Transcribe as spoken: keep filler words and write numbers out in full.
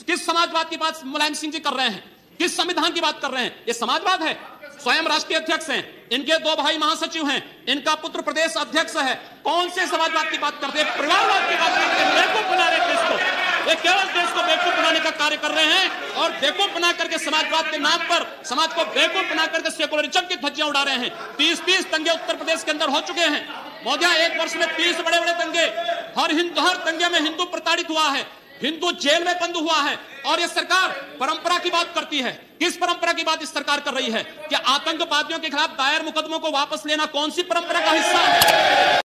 किस समाजवाद की बात मुलायम सिंह जी कर रहे हैं? किस संविधान की बात कर रहे हैं? ये समाजवाद है? स्वयं राष्ट्रीय अध्यक्ष हैं, इनके दो भाई महासचिव हैं, इनका पुत्र प्रदेश अध्यक्ष है। कौन से समाजवाद की बात करते हैं? परिवारवाद की बात करते हैं। बेवकूफ बना रहे देश को, ये केवल देश को बेवकूफ बनाने का कार्य कर रहे हैं और बेवकूफ बना करके समाजवाद के नाम पर समाज को बेवकूफ बना करके सेकुलरिज्म की धज्जियां उड़ा रहे हैं। तीस तीस दंगे उत्तर प्रदेश के अंदर हो चुके हैं। मोदिया, एक वर्ष में तीस बड़े बड़े दंगे, हर हिंदू हर दंगे में हिंदू प्रताड़ित हुआ है, हिंदू जेल में बंद हुआ है। और ये सरकार परंपरा की बात करती है। किस परंपरा की बात इस सरकार कर रही है? कि आतंकवादियों के खिलाफ दायर मुकदमों को वापस लेना कौन सी परंपरा का हिस्सा है?